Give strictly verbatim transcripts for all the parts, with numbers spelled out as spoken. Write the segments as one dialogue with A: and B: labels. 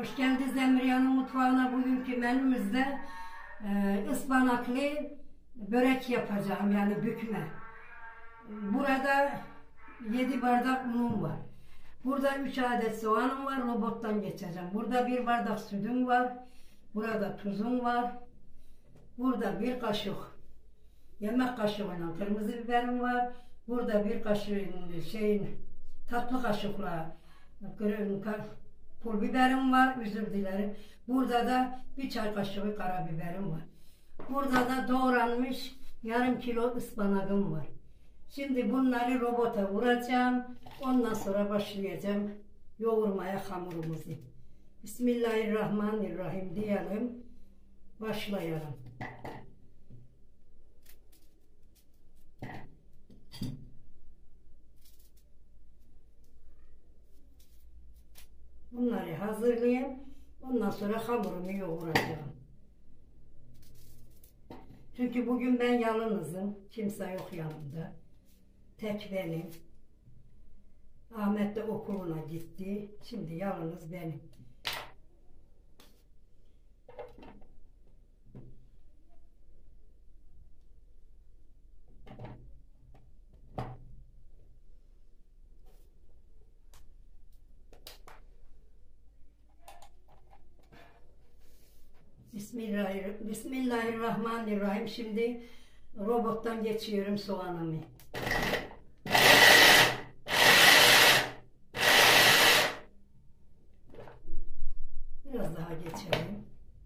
A: Hoş geldiniz Emriyan'ın mutfağına. Bugünkü menümüzde e, ıspanaklı börek yapacağım, yani bükme. Burada yedi bardak unum var. Burada üç adet soğanım var, robottan geçeceğim. Burada bir bardak sütüm var. Burada tuzum var. Burada bir kaşık yemek kaşığıyla kırmızı biberim var. Burada bir kaşık şeyin tatlı kaşıkla pul biberim var, özür dilerim. Burada da bir çay kaşığı karabiberim var. Burada da doğranmış yarım kilo ıspanağım var. Şimdi bunları robota vuracağım. Ondan sonra başlayacağım yoğurmaya hamurumuzu. Bismillahirrahmanirrahim diyelim. Başlayalım. Bunları hazırlayayım. Ondan sonra hamurumu yoğuracağım. Çünkü bugün ben yalnızım. Kimse yok yanımda. Tek benim. Ahmet de okuluna gitti. Şimdi yalnız benim. Bismillahirrahmanirrahim. Bismillahirrahmanirrahim. Şimdi robottan geçiyorum soğanımı. Biraz daha geçelim.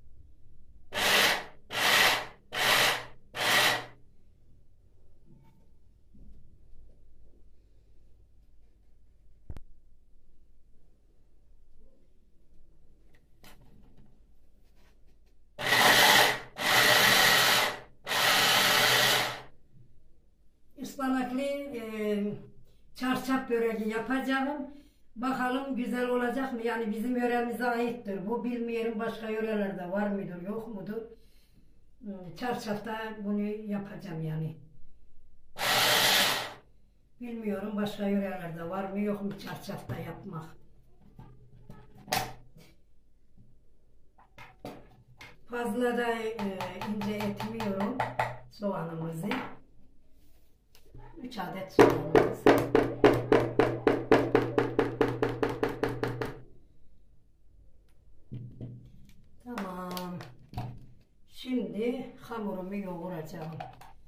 A: Ispanaklı e, çarşaf böreği yapacağım. Bakalım güzel olacak mı? Yani bizim yöremize aittir. Bu bilmiyorum başka yörelerde var mıdır, yok mudur? Çarşafta bunu yapacağım yani. Bilmiyorum başka yörelerde var mı, yok mu çarşafta yapmak. Fazla da e, ince etmiyorum soğanımızı. üç adet soğanımız. Tamam. Şimdi hamurumu yoğuracağım.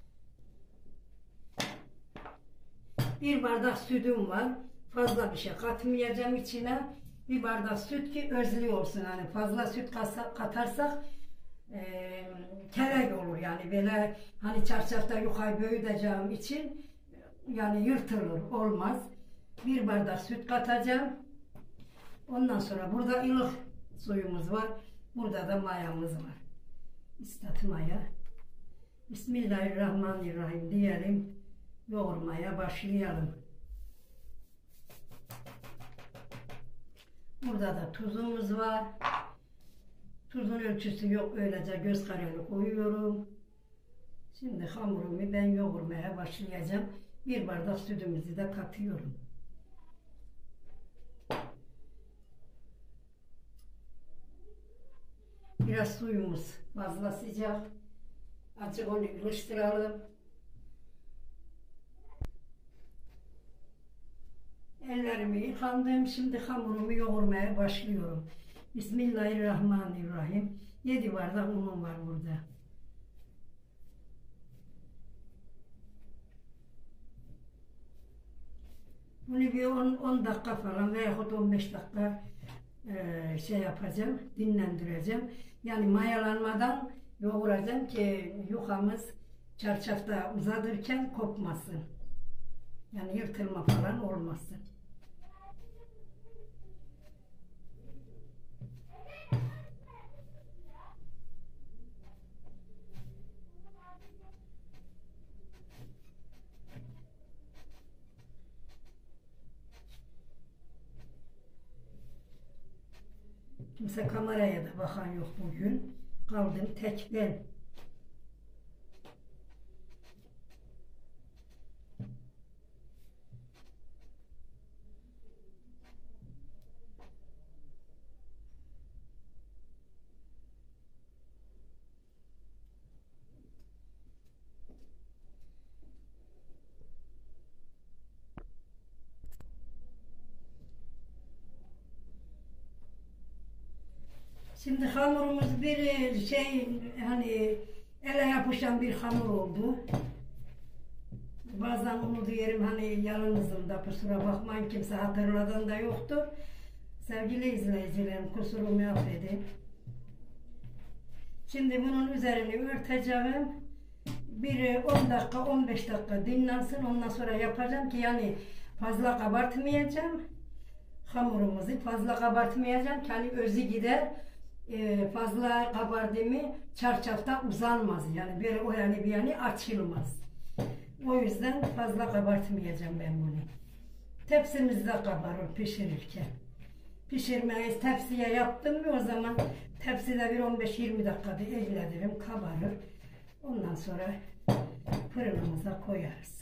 A: Bir bardak sütüm var. Fazla bir şey katmayacağım içine. Bir bardak süt ki özlü olsun. Yani fazla süt katarsak e, kelek olur yani. Böyle hani çarşafta yukarı büyüteceğim için yani yırtılır, olmaz. Bir bardak süt katacağım. Ondan sonra burada ılık suyumuz var. Burada da mayamız var. İstat maya. Bismillahirrahmanirrahim diyelim. Yoğurmaya başlayalım. Burada da tuzumuz var. Tuzun ölçüsü yok. Öylece göz kararı koyuyorum. Şimdi hamurumu ben yoğurmaya başlayacağım. Bir bardak sütümüzü de katıyorum. Biraz suyumuz fazla sıcak. Azıcık onu ılıştıralım. Ellerimi yıkandım. Şimdi hamurumu yoğurmaya başlıyorum. Bismillahirrahmanirrahim. yedi bardak unum var burada. Bunu bir on dakika falan veyahut on beş dakika e, şey yapacağım, dinlendireceğim. Yani mayalanmadan yoğuracağım ki yufamız çarşafta uzatırken kopmasın. Yani yırtılma falan olmasın. Kimse kameraya da bakan yok bugün. Kaldım tek ben. Şimdi hamurumuz bir şey hani ele yapışan bir hamur oldu. Bazen unutuyorum hani yalnızım da kusura bakmayın kimse hatırladan da yoktur. Sevgili izleyicilerim kusurumu affedin. Şimdi bunun üzerini örteceğim. Bir on dakika on beş dakika dinlensin ondan sonra yapacağım ki yani fazla kabartmayacağım. Hamurumuzu fazla kabartmayacağım ki hani özü gider. Ee, fazla kabardı mı çarşafta uzanmaz yani böyle o yani bir yani açılmaz. O yüzden fazla kabartmayacağım ben bunu. Tepsimizde kabarır pişirirken. Pişirmeyi tepsiye yaptım mı o zaman tepside bir on beş yirmi dakikada ekledirim kabarır. Ondan sonra fırınımıza koyarız.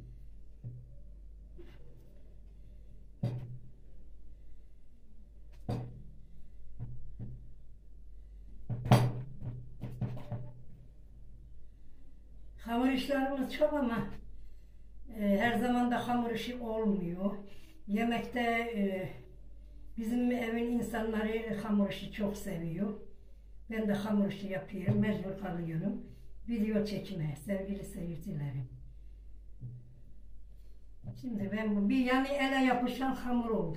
A: Hamur işlerimiz çok ama e, her zaman da hamur işi olmuyor. Yemekte e, bizim evin insanları hamur işi çok seviyor. Ben de hamur işi yapıyorum, mecbur kalıyorum. Video çekmeye sevgili seyircilerim. Şimdi ben bu bir yani ele yapışan hamur oldu.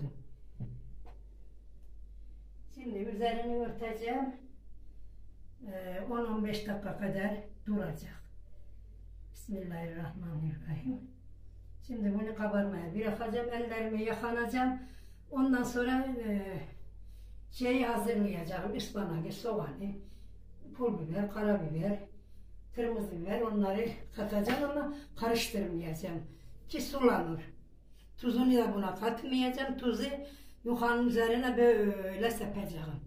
A: Şimdi üzerini örteceğim. E, on on beş dakika kadar duracak. Bismillahirrahmanirrahim. Şimdi bunu kabarmaya bırakacağım, ellerimi yıkanacağım. Ondan sonra e, şeyi hazırlayacağım, ıspanakı, soğanı, pul biber, karabiber, kırmızı biber onları katacağım ama karıştırmayacağım ki sulanır. Tuzunu da buna katmayacağım, tuzu yukanın üzerine böyle sepeceğim.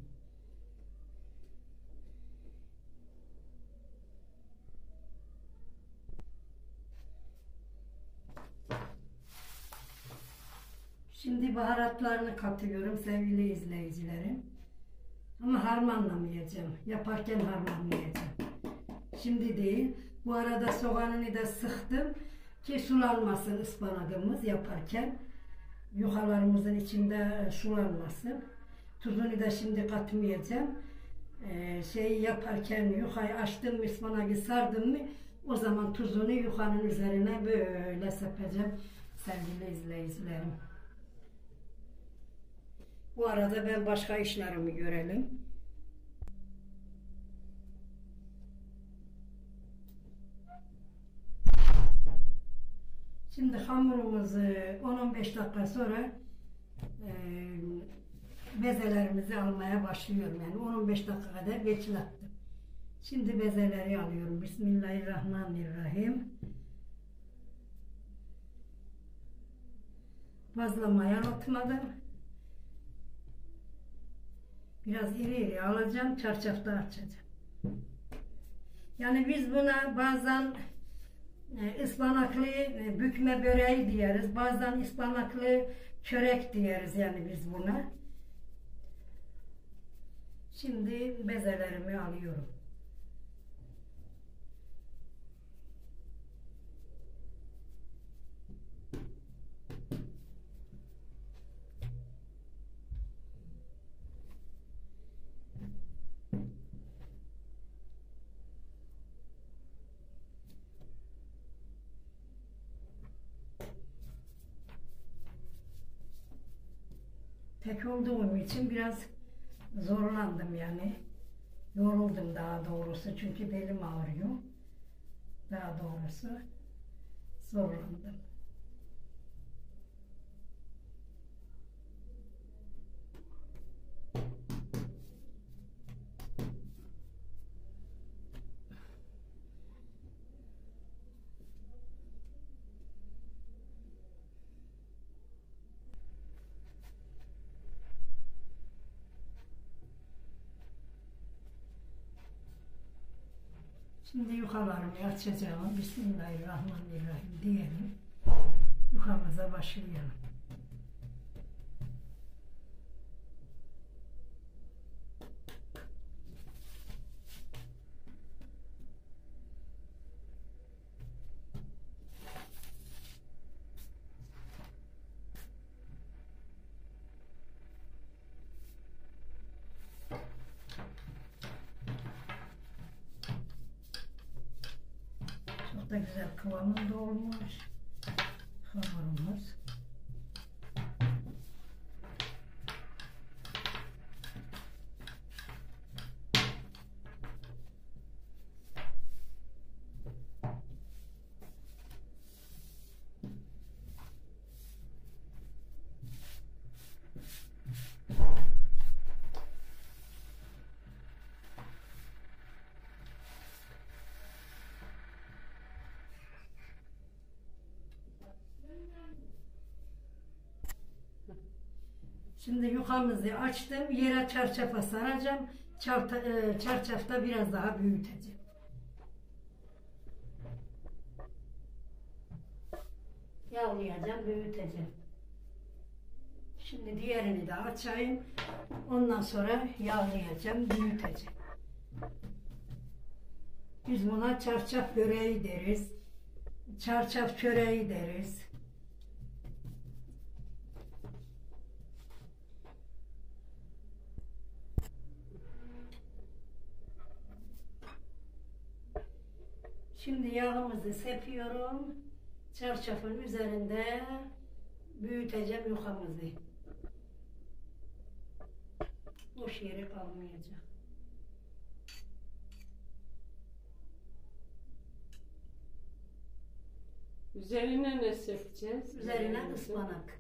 A: Şimdi baharatlarını katıyorum sevgili izleyicilerim. Ama harmanlamayacağım. Yaparken harmanlayacağım. Şimdi değil. Bu arada soğanını da sıktım ki sulanmasın ıspanağımız yaparken. Yuhalarımızın içinde sulanmasın. Tuzunu da şimdi katmayacağım. Ee, şeyi yaparken yuhayı açtım mı ıspanağı sardım mı o zaman tuzunu yuhanın üzerine böyle sepeceğim sevgili izleyicilerim. Bu arada ben başka işlerimi görelim. Şimdi hamurumuzu on on beş dakika sonra e, bezelerimizi almaya başlıyorum. Yani on on beş dakika kadar beklettim. Şimdi bezeleri alıyorum. Bismillahirrahmanirrahim. Fazla mayalatmadım. Biraz iri iri alacağım, çarşafta açacağım. Yani biz buna bazen e, ıspanaklı e, bükme böreği diyeriz, bazen ıspanaklı çörek diyeriz yani biz buna. Şimdi bezelerimi alıyorum. Tek olduğum için biraz zorlandım yani. Yoruldum daha doğrusu çünkü belim ağrıyor. Daha doğrusu zorlandım. Şimdi yukalarımı açacağım. Bismillahirrahmanirrahim diyelim. Yukamıza başlayalım. Çok da güzel kıvamında olmuş hamurumuz. Şimdi yufamızı açtım. Yere çarşafa saracağım. Çarta, e, çarşafta biraz daha büyüteceğim. Yağlayacağım, büyüteceğim. Şimdi diğerini de açayım. Ondan sonra yağlayacağım, büyüteceğim. Biz buna çarşaf böreği deriz. Çarşaf çöreği deriz. Şimdi yağımızı sepiyorum. Çarşafın üzerinde büyüteceğim yufamızı. Boş yeri kalmayacak.
B: Üzerine ne sepeceğiz?
A: Üzerine ıspanak.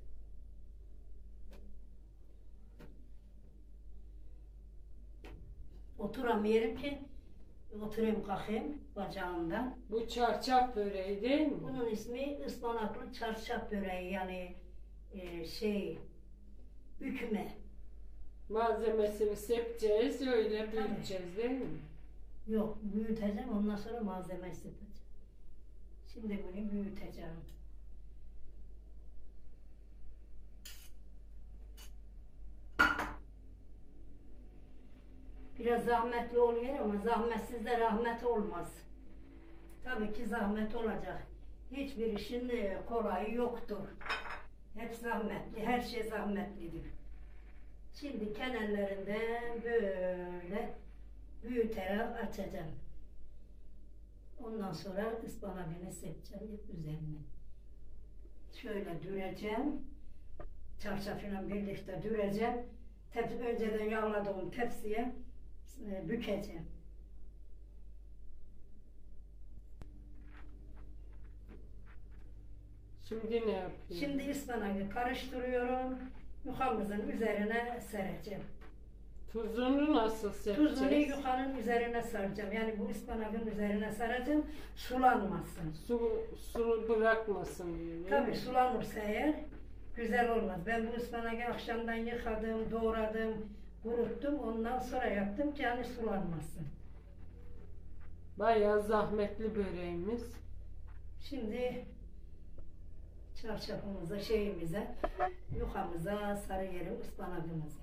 A: Oturamıyorum ki. Oturayım kalkayım bacağımdan.
B: Bu çarşaf böreği değil mi?
A: Bunun ismi ıspanaklı çarşaf böreği, yani e, şey bükme.
B: Malzemesini sepeceğiz, öyle büyüteceğiz değil mi?
A: Yok, büyüteceğim, ondan sonra malzemesi yapacağım. Şimdi bunu büyüteceğim. Biraz zahmetli oluyor ama zahmetsiz de rahmet olmaz. Tabii ki zahmet olacak. Hiçbir işin kolayı yoktur. Hep zahmetli, her şey zahmetlidir. Şimdi kenarlarından böyle büyüterek açacağım. Ondan sonra ıspanağını sepeceğim üzerine. Şöyle düreceğim. Çarşafıyla birlikte düreceğim. Tepsi, önceden yağladığım tepsiye e, bükeceğim.
B: Şimdi ne yapıyorsun?
A: Şimdi ıspanağı karıştırıyorum. Yufamızın üzerine sereceğim.
B: Tuzunu nasıl sepeceğiz?
A: Tuzunu yufanın üzerine saracağım. Yani bu ıspanağın üzerine saracağım. Sulanmasın.
B: Su, su bırakmasın diye.
A: Tabii sulanırsa eğer güzel olmaz. Ben bu ıspanağı akşamdan yıkadım, doğradım, kuruttum. Ondan sonra yaptım ki yani sulanmasın.
B: Bayağı zahmetli böreğimiz.
A: Şimdi çarşafımıza, şeyimize, yufamıza sarıyorum ıspanağımızı.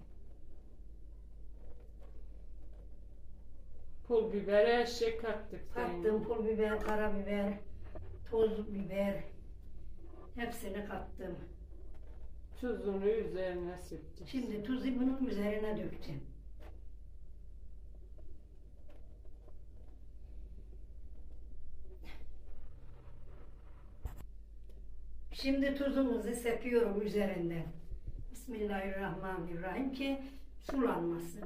B: Pul biber, her şey kattık.
A: Kattım pul biber, karabiber, toz biber, hepsini kattım.
B: Tuzunu üzerine sepeceğiz.
A: Şimdi tuzu bunun üzerine dökeceğim. Şimdi tuzumuzu sepiyorum üzerinden. Bismillahirrahmanirrahim ki sulanmasın.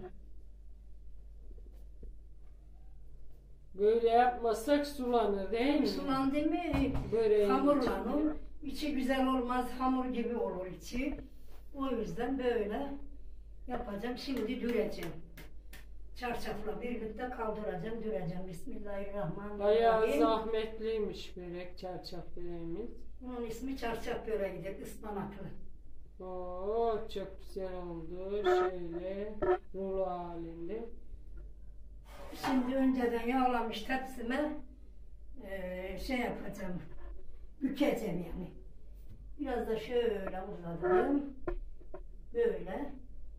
B: Böyle yapmasak sulanır değil mi?
A: Sulandı mı
B: Böreğin
A: hamurlanır. İçi güzel olmaz, hamur gibi olur içi. O yüzden böyle yapacağım. Şimdi düreceğim. Çarşafla birlikte kaldıracağım, düreceğim. Bismillahirrahmanirrahim.
B: Bayağı zahmetliymiş börek, çarşaf böreğimiz.
A: Bunun ismi çarşaf böreğidir, ıspanaklı.
B: Oo, çok güzel oldu. Şöyle rulo halinde.
A: Şimdi önceden yağlamış tepsime eee, şey yapacağım, bükeceğim yani. Biraz da şöyle uzadım, böyle.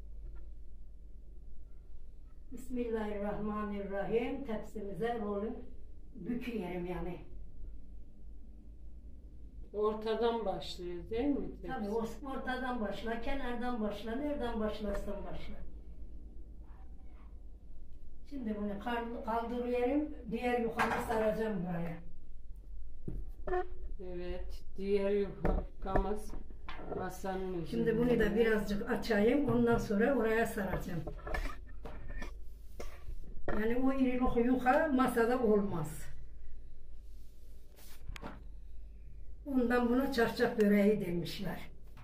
A: Bismillahirrahmanirrahim, tepsimize rolü büküyorum yani.
B: Ortadan başlıyor değil mi? Tepsi?
A: Tabii o ortadan başla, kenardan başla, nereden başlarsan başla. Şimdi bunu kaldırıyorum, diğer yukarı saracağım buraya.
B: Evet, diğer yufkamız masanın üzerinde.
A: Şimdi bunu da birazcık açayım. Ondan sonra oraya saracağım. Yani o iri yuka masada olmaz. Ondan buna çarşaf böreği demişler.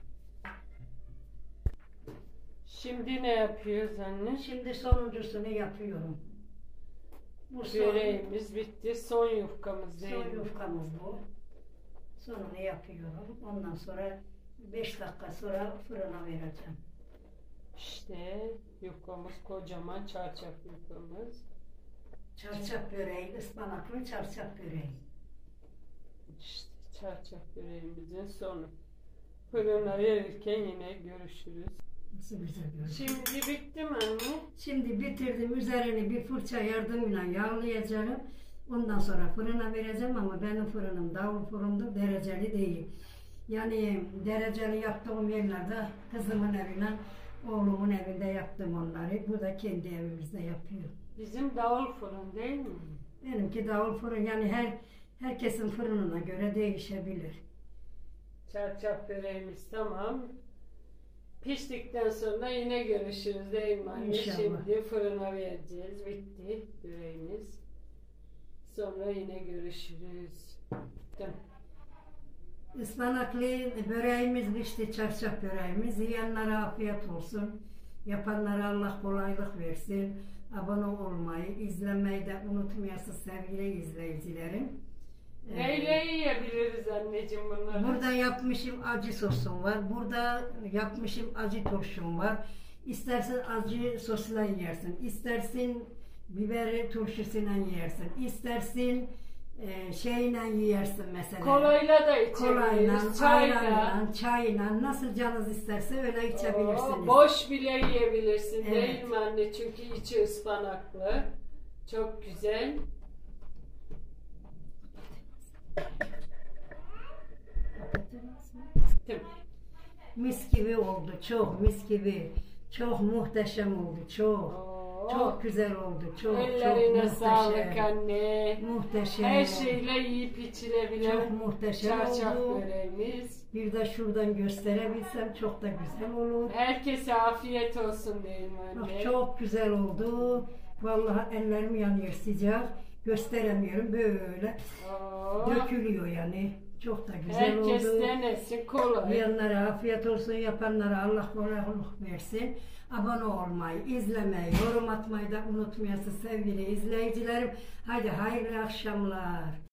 B: Şimdi ne yapıyoruz anne?
A: Şimdi sonuncusunu yapıyorum. Bu son,
B: Böreğimiz bitti. Son yufkamız değil
A: son
B: mi?
A: yufkamız bu. Sonunu yapıyorum. Ondan sonra beş dakika sonra fırına vereceğim.
B: İşte yufkamız kocaman çarşaf yufkamız.
A: Çarşaf böreği, ıspanaklı çarşaf böreği.
B: İşte çarşaf böreğimizin sonu. Fırına verirken yine görüşürüz.
A: Nasıl güzel görünüyor.
B: Şimdi bitti mi anne?
A: Şimdi bitirdim. Üzerini bir fırça yardımıyla yağlayacağım. Ondan sonra fırına vereceğim ama benim fırınım davul fırında dereceli değil. Yani dereceli yaptığım yerlerde kızımın evine, oğlumun evinde yaptım onları. Bu da kendi evimizde yapıyor.
B: Bizim davul fırın değil mi?
A: Benimki davul fırın, yani her herkesin fırınına göre değişebilir.
B: Çarşaf böreğimiz tamam. Piştikten sonra yine görüşürüz değil mi anne?
A: İnşallah.
B: Şimdi fırına vereceğiz. Bitti böreğimiz. Sonra yine görüşürüz. Tamam.
A: Ispanaklı böreğimiz pişti, çarşaf böreğimiz. Yiyenlere afiyet olsun. Yapanlara Allah kolaylık versin. Abone olmayı, izlemeyi de unutmayasın sevgili izleyicilerim.
B: Neyle yiyebiliriz anneciğim bunları?
A: Burada yapmışım acı sosum var. Burada yapmışım acı turşum var. İstersen acı sosla yersin. İstersin biber turşusuyla yersin. İstersin e, şeyle yersin mesela.
B: Kolayla da içebiliriz.
A: Kolayla,
B: Çayla.
A: ayranla, çayla nasıl canınız isterse öyle içebilirsiniz.
B: Oo, boş bile yiyebilirsin
A: Evet.
B: değil mi anne? Çünkü içi ıspanaklı. Çok güzel. Tamam.
A: Mis gibi oldu, çok mis gibi. Çok muhteşem oldu, çok.
B: Oo,
A: Çok güzel oldu, çok
B: ellerine
A: çok
B: sağlık
A: muhteşem.
B: anne.
A: Muhteşem.
B: Her şeyle yiyip içilebilen
A: Çok muhteşem
B: çarşaf
A: oldu.
B: böreğimiz.
A: Bir de şuradan gösterebilsem çok da güzel olur.
B: Herkese afiyet olsun değil mi
A: Çok,
B: anne?
A: çok güzel oldu. Vallahi ellerim yanıyor sıcak. Gösteremiyorum böyle.
B: Oo,
A: Dökülüyor yani. Çok da güzel
B: herkes
A: oldu.
B: denesin kolay.
A: Yiyenlere afiyet olsun, yapanlara Allah kolaylık versin. Abone olmayı, izlemeyi, yorum atmayı da unutmayasın sevgili izleyicilerim. Haydi hayırlı akşamlar.